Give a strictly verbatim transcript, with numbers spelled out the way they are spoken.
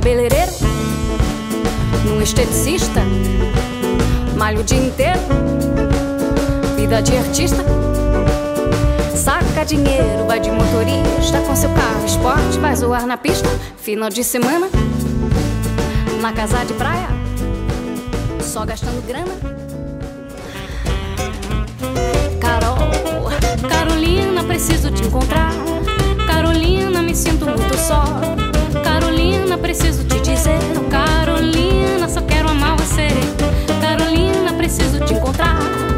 cabeleireiro, num esteticista, malho o dia inteiro, vida de artista. Saca dinheiro, vai de motorista, com seu carro esporte, vai zoar na pista. Final de semana, na casa de praia, só gastando grana. Carol, Carolina, preciso te encontrar. Carolina, me sinto muito só. Carolina, preciso te dizer. Carolina, só quero amar você. Carolina, preciso te encontrar.